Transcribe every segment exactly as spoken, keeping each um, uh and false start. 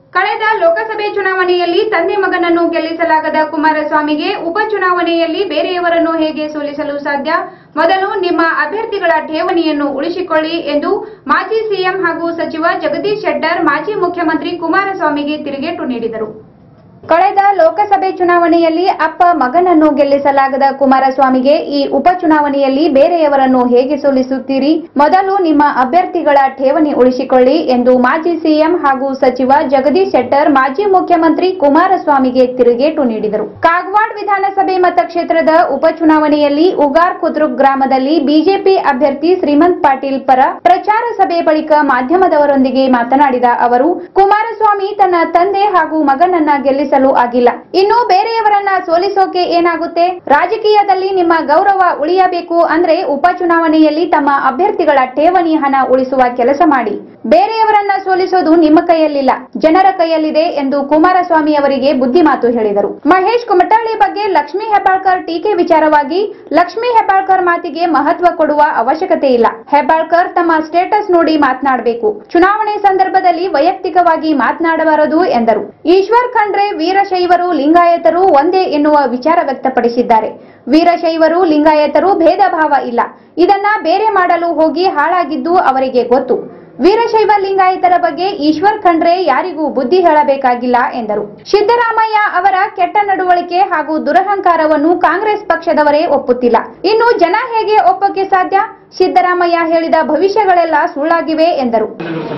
ಕಳೆದ ಲೋಕಸಭೆ ಚುನಾವಣೆಯಲ್ಲಿ ತಂದೆ ಮಗನನ್ನು ಗೆಲ್ಲಿಸಲಾಗದ ಕುಮಾರಸ್ವಾಮಿಗೆ ಉಪಚುನಾವಣೆಯಲ್ಲಿ ಬೇರೆಯವರನ್ನು ಹೇಗೆ ಸೋಲಿಸಲು ಸಾಧ್ಯ? ಮೊದಲು ನಿಮ್ಮ ಅಭ್ಯರ್ಥಿಗಳ ಠೇವಣಿಯನ್ನು ಉಳಿಸಿಕೊಳ್ಳಿ ಎಂದು ಮಾಜಿ ಸಿಎಂ ಹಾಗೂ ಸಚಿವ ಜಗದೀಶ್ ಶೆಟ್ಟರ್ ಮಾಜಿ ಮುಖ್ಯಮಂತ್ರಿ ಕುಮಾರಸ್ವಾಮಿಗೆ ತಿರುಗೇಟು ನೀಡಿದರು. ಕಳೆದ ಲೋಕಸಭೆ ಚುನಾವಣೆಯಲ್ಲಿ ಅಪ್ಪ ಮಗನನ್ನು ಗೆಲ್ಲಿಸಲಾಗದ ಕುಮಾರಸ್ವಾಮಿಗೆ ಈ ಉಪಚುನಾವಣೆಯಲ್ಲಿ ಬೇರೆಯವರನ್ನು ಹೇಗೆ ಸೋಲಿಸುತ್ತೀರಿ? ಮೊದಲು ನಿಮ್ಮ ಅಭ್ಯರ್ಥಿಗಳ ಠೇವಣಿ ಉಳಿಸಿಕೊಳ್ಳಿ ಎಂದು ಮಾಜಿ ಸಿಎಂ ಹಾಗೂ ಸಚಿವ ಜಗದೀಶ್ ಶೆಟ್ಟರ್ ಮಾಜಿ ಮುಖ್ಯಮಂತ್ರಿ ಕುಮಾರಸ್ವಾಮಿಗೆ ತಿರುಗೇಟು ನೀಡಿದರು. ಕಾಗವಾಡ ವಿಧಾನಸಭೆ ಮತಕ್ಷೇತ್ರದ ಉಪಚುನಾವಣೆಯಲ್ಲಿ ಉಗಾರ್ ಕುದ್ರುಕ್ ಗ್ರಾಮದಲ್ಲಿ ಬಿಜೆಪಿ ಅಭ್ಯರ್ಥಿ ಶ್ರೀಮಂತ್ ಪಾಟೀಲ್ ಪರ ಪ್ರಚಾರ ಸಭೆ ಬಳಿಕ ಮಾಧ್ಯಮದವರೊಂದಿಗೆ ಮಾತನಾಡಿದ ಅವರು, ಕುಮಾರಸ್ವಾಮಿ ತನ್ನ ತಂದೆ ಹಾಗೂ ಮಗನನ್ನ ಗೆಲ್ಲಿಸಲು ಆಗಿಲ್ಲ, ಇನ್ನು ಬೇರೆಯವರನ್ನ ಸೋಲಿಸೋಕೆ ಏನಾಗುತ್ತೆ? ರಾಜಕೀಯದಲ್ಲಿ ನಿಮ್ಮ ಗೌರವ ಉಳಿಯಬೇಕು ಅಂದ್ರೆ ಉಪಚುನಾವಣೆಯಲ್ಲಿ ತಮ್ಮ ಅಭ್ಯರ್ಥಿಗಳ ಠೇವಣಿ ಹಣ ಉಳಿಸುವ ಕೆಲಸ ಮಾಡಿ. ಬೇರೆಯವರನ್ನ ಸೋಲಿಸೋದು ನಿಮ್ಮ ಕೈಯಲ್ಲಿಲ್ಲ, ಜನರ ಕೈಯಲ್ಲಿದೆ ಎಂದು ಕುಮಾರಸ್ವಾಮಿ ಅವರಿಗೆ ಬುದ್ಧಿ ಮಾತು ಹೇಳಿದರು. ಮಹೇಶ್ ಕುಮಟಳ್ಳಿ ಬಗ್ಗೆ ಲಕ್ಷ್ಮೀ ಹೆಬ್ಬಾಳ್ಕರ್ ಟೀಕೆ ವಿಚಾರವಾಗಿ ಲಕ್ಷ್ಮೀ ಹೆಬ್ಬಾಳ್ಕರ್ ಮಾತಿಗೆ ಮಹತ್ವ ಕೊಡುವ ಅವಶ್ಯಕತೆ ಇಲ್ಲ. ಹೆಬ್ಬಾಳ್ಕರ್ ತಮ್ಮ ಸ್ಟೇಟಸ್ ನೋಡಿ ಮಾತನಾಡಬೇಕು, ಚುನಾವಣೆ ಸಂದರ್ಭದಲ್ಲಿ ವೈಯಕ್ತಿಕವಾಗಿ ಮಾತನಾಡಬಾರದು ಎಂದರು. ಈಶ್ವರ್ ಖಂಡ್ರೆ ವೀರಶೈವರು ಲಿಂಗಾಯತರು ಒಂದೇ ಎನ್ನುವ ವಿಚಾರ ವ್ಯಕ್ತಪಡಿಸಿದ್ದಾರೆ. ವೀರಶೈವರು ಲಿಂಗಾಯತರು ಭೇದ ಭಾವ ಇಲ್ಲ, ಇದನ್ನ ಬೇರೆ ಮಾಡಲು ಹೋಗಿ ಹಾಳಾಗಿದ್ದು ಅವರಿಗೆ ಗೊತ್ತು. ವೀರಶೈವ ಲಿಂಗಾಯತರ ಬಗ್ಗೆ ಈಶ್ವರ್ ಖಂಡ್ರೆ ಯಾರಿಗೂ ಬುದ್ಧಿ ಹೇಳಬೇಕಾಗಿಲ್ಲ ಎಂದರು. ಸಿದ್ದರಾಮಯ್ಯ ಅವರ ಕೆಟ್ಟ ನಡವಳಿಕೆ ಹಾಗೂ ದುರಹಂಕಾರವನ್ನು ಕಾಂಗ್ರೆಸ್ ಪಕ್ಷದವರೇ ಒಪ್ಪುತ್ತಿಲ್ಲ, ಇನ್ನು ಜನ ಹೇಗೆ ಒಪ್ಪಕ್ಕೆ ಸಾಧ್ಯ? ಸಿದ್ದರಾಮಯ್ಯ ಹೇಳಿದ ಭವಿಷ್ಯಗಳೆಲ್ಲ ಸುಳ್ಳಾಗಿವೆ ಎಂದರು.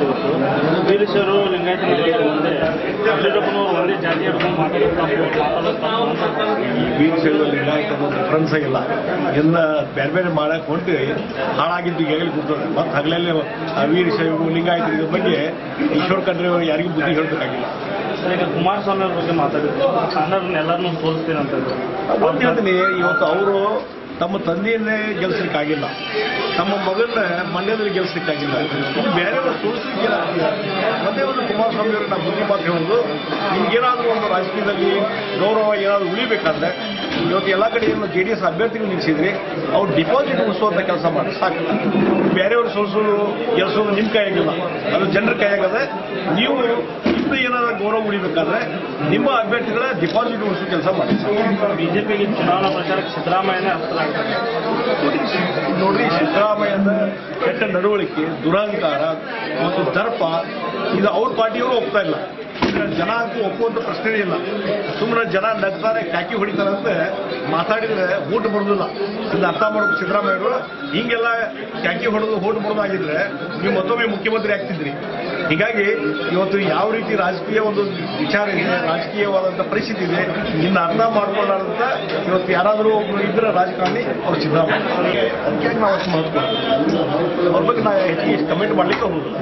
ಡಿಫರೆನ್ಸ್ ಇಲ್ಲ, ಇನ್ನ ಬೇರೆ ಬೇರೆ ಮಾಡಕ್ ಹೊಂಟು ಹಾಳಾಗಿದ್ದು ಈಗಾಗಲೇ ಕೂತದೆ. ಮತ್ತೆ ಹಗಲಲ್ಲಿ ವೀರಶೈವ ಲಿಂಗಾಯತರ ಬಗ್ಗೆ ಈಶ್ವರ್ ಖಂಡ್ರೆ ಯಾರಿಗೂ ಬುದ್ಧಿ ಹೇಳಬೇಕಾಗಿಲ್ಲ. ಈಗ ಕುಮಾರಸ್ವಾಮಿ ಅವ್ರ ಬಗ್ಗೆ ಮಾತಾಡಿದ್ರು, ಕನ್ನಡನ್ನ ಎಲ್ಲರನ್ನೂ ಸೋಲಿಸ್ತೀನಿ ಅಂತ ಹೇಳ್ತೀನಿ. ಇವತ್ತು ಅವರು ತಮ್ಮ ತಂದೆಯನ್ನೇ ಗೆಲ್ಸಲಿಕ್ಕಾಗಿಲ್ಲ, ತಮ್ಮ ಮಗನ ಮಂಡ್ಯದಲ್ಲಿ ಗೆಲ್ಸಲಿಕ್ಕಾಗಿಲ್ಲ, ಇದು ಬೇರೆಯವರು ಸೋಲಿಸಲಿಕ್ಕಿಲ್ಲ. ಮತ್ತೆ ಒಂದು ಕುಮಾರಸ್ವಾಮಿ ಅವರು ನಾವು ಬುದ್ಧಿ ಮಾತು ಹೇಳೋದು, ನಿಮ್ಗೇನಾದರೂ ಒಂದು ರಾಜಕೀಯದಲ್ಲಿ ಗೌರವ ಏನಾದರೂ ಉಳಿಬೇಕಾದ್ರೆ ಇವತ್ತು ಎಲ್ಲ ಕಡೆ ಏನು ಜೆ ಡಿ ಎಸ್ ಅಭ್ಯರ್ಥಿಗಳು ನಿಲ್ಲಿಸಿದ್ರಿ, ಅವ್ರು ಡಿಪಾಸಿಟ್ ಉಳಿಸುವಂಥ ಕೆಲಸ ಮಾಡಿ ಸಾಕು. ಬೇರೆಯವರು ಸೋಲಿಸೋದು ಗೆಲ್ಸೋದು ನಿಮ್ಮ ಕೈಯಾಗಿಲ್ಲ, ಅದು ಜನರ ಕೈಯಾಗದೆ. ನೀವು ಇನ್ನೂ ಏನಾದರೂ ಗೌರವ ಉಳಿಬೇಕಾದ್ರೆ ನಿಮ್ಮ ಅಭ್ಯರ್ಥಿಗಳ ಡಿಪಾಸಿಟ್ ಉಳಿಸೋ ಕೆಲಸ ಮಾಡಿ. ಬಿಜೆಪಿಗೆ ಚುನಾವಣಾ ಪ್ರಚಾರಕ್ಕೆ ಸಿದ್ದರಾಮಯ್ಯನೇ ಹಸ್ತ ನೋಡ್ರಿ, ಸಿದ್ದರಾಮಯ್ಯನ ಕೆಟ್ಟ ನಡವಳಿಕೆ, ದುರಹಂಕಾರ ಮತ್ತು ದರ್ಪ ಇದು ಅವ್ರ ಪಾರ್ಟಿಯವರು ಒಪ್ತಾ ಇಲ್ಲ. ಜನ ಅಂತೂ ಒಪ್ಪುವಂಥ ಪ್ರಶ್ನೆ ಇಲ್ಲ. ಸುಮ್ಮನೆ ಜನ ನಗ್ತಾರೆ, ಕ್ಯಾಕಿ ಹೊಡಿತಾರೆ ಅಂತ ಮಾತಾಡಿದ್ರೆ ಓಟ್ ಬರೋದಿಲ್ಲ. ಇದು ಅರ್ಥ ಮಾಡೋದು ಸಿದ್ದರಾಮಯ್ಯರು. ಹಿಂಗೆಲ್ಲ ಕ್ಯಾಕಿ ಹೊಡೆದು ಓಟ್ ಬರೋದಾಗಿದ್ರೆ ನೀವು ಮತ್ತೊಮ್ಮೆ ಮುಖ್ಯಮಂತ್ರಿ ಆಗ್ತಿದ್ರಿ. ಹೀಗಾಗಿ ಇವತ್ತು ಯಾವ ರೀತಿ ರಾಜಕೀಯ ಒಂದು ವಿಚಾರ ಇದೆ, ರಾಜಕೀಯವಾದಂಥ ಪರಿಸ್ಥಿತಿ ಇದೆ, ಇನ್ನು ಅರ್ಥ ಮಾಡ್ಕೊಳ್ಳಾರಂತ ಇವತ್ತು ಯಾರಾದರೂ ಒಬ್ಬರು ಇದ್ರೆ ರಾಜಕಾರಣಿ ಅವ್ರು ಸಿದ್ದರಾಮಯ್ಯ. ಅದಕ್ಕೆ ನಾವು ಅಷ್ಟು ಮಾಡ್ತೀವಿ. ಅವ್ರ ಬಗ್ಗೆ ನಾವು ಹೆಚ್ಚಿಗೆ ಕಮೆಂಟ್ ಮಾಡಲಿಕ್ಕೆ ಹೋಗುದು.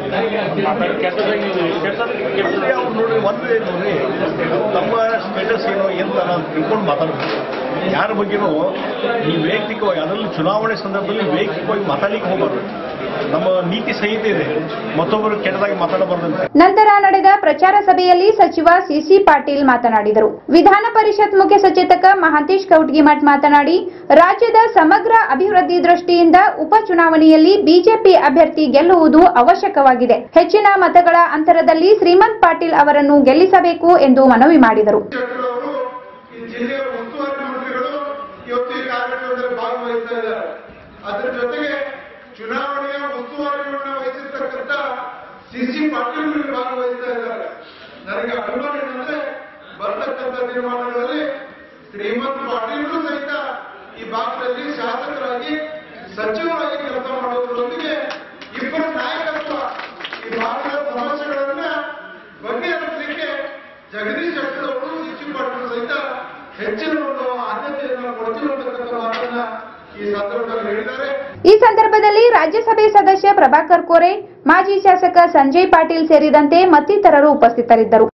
ಅವ್ರು ನೋಡ್ರಿ, ಒಂದು ನೋಡ್ರಿ, ತಮ್ಮ ಸ್ಟೇಟಸ್ ಏನೋ ಏನು ನಾವು ತಿಳ್ಕೊಂಡು ಮಾತಾಡ್ಬೇಕು. ಯಾರ ಬಗ್ಗೆನೂ ಈ ವೈಯಕ್ತಿಕವಾಗಿ, ಅದರಲ್ಲಿ ಚುನಾವಣೆ ಸಂದರ್ಭದಲ್ಲಿ ವೈಯಕ್ತಿಕವಾಗಿ ಮಾತಾಡ್ಲಿಕ್ಕೆ ಹೋಗಬಾರ್ದು. ನಮ್ಮ ನೀತಿ ಸಂಹಿತೆ ಇದೆ, ಮತ್ತೊಬ್ಬರು ಕೆಟ್ಟದಾಗಿ ಮಾತಾಡಬಾರ್ದಂತೆ. ನಂತರ ನಡೆದ ಪ್ರಚಾರ ಸಭೆಯಲ್ಲಿ ಸಚಿವ ಸಿಸಿ ಪಾಟೀಲ್ ಮಾತನಾಡಿದರು. ವಿಧಾನ ಪರಿಷತ್ ಮುಖ್ಯ ಸಚೇತಕ ಮಹಾಂತೇಶ್ ಕೌಟಗಿಮಠ್ ಮಾತನಾಡಿ, ರಾಜ್ಯದ ಸಮಗ್ರ ಅಭಿವೃದ್ಧಿ ದೃಷ್ಟಿಯಿಂದ ಉಪಚುನಾವಣೆಯಲ್ಲಿ ಬಿಜೆಪಿ ಅಭ್ಯರ್ಥಿ ಗೆಲ್ಲುವುದು ಅವಶ್ಯಕವಾಗಿದೆ. ಹೆಚ್ಚಿನ ಮತಗಳ ಅಂತರದಲ್ಲಿ ಶ್ರೀಮಂತ್ ಪಾಟೀಲ್ ಅವರನ್ನು ಗೆಲ್ಲಿಸಬೇಕು ಎಂದು ಮನವಿ ಮಾಡಿದರು. ಅದರ ಜೊತೆಗೆ ಚುನಾವಣೆಯ ಉಸ್ತುವಾರಿಯನ್ನು ವಹಿಸಿರ್ತಕ್ಕಂಥ ಸಿಸಿ ಪಾಟೀಲ್ ಭಾಗವಹಿಸ್ತಾ ಇದ್ದಾರೆ. ನನಗೆ ಅನುಮಾನ ಏನಂದ್ರೆ, ಬರ್ತಕ್ಕಂಥ ತೀರ್ಮಾನಗಳಲ್ಲಿ ಶ್ರೀಮಂತ್ ಪಾಟೀಲ್ರು ಸಹಿತ ಈ ಭಾಗದಲ್ಲಿ ಶಾಸಕರಾಗಿ ಸಚಿವರಾಗಿ ಕೆಲಸ ಮಾಡೋದ್ರೊಂದಿಗೆ ಇಬ್ಬರ ನಾಯಕತ್ವ ಈ ಭಾಗದ ಸಮಸ್ಯೆಗಳನ್ನ ಬಗೆಹರಿಸಲಿಕ್ಕೆ ಜಗದೀಶ್ ಶೆಟ್ಟರ್ ಅವರು ಸಿಸಿ ಪಾಟೀಲ್ ಸಹಿತ ಹೆಚ್ಚಿನ ಒಂದು ಆದ್ಯತೆಯನ್ನು ಕೊಡ್ತೀವಿ ಅಂತಕ್ಕಂಥ ಮಾತನ್ನ ಈ ಸಂದರ್ಭದಲ್ಲಿ ರಾಜ್ಯಸಭೆ ಸದಸ್ಯ ಪ್ರಭಾಕರ್ ಕೋರೆ, ಮಾಜಿ ಶಾಸಕ ಸಂಜಯ್ ಪಾಟೀಲ್ ಸೇರಿದಂತೆ ಮತ್ತಿತರರು ಉಪಸ್ಥಿತರಿದ್ದರು.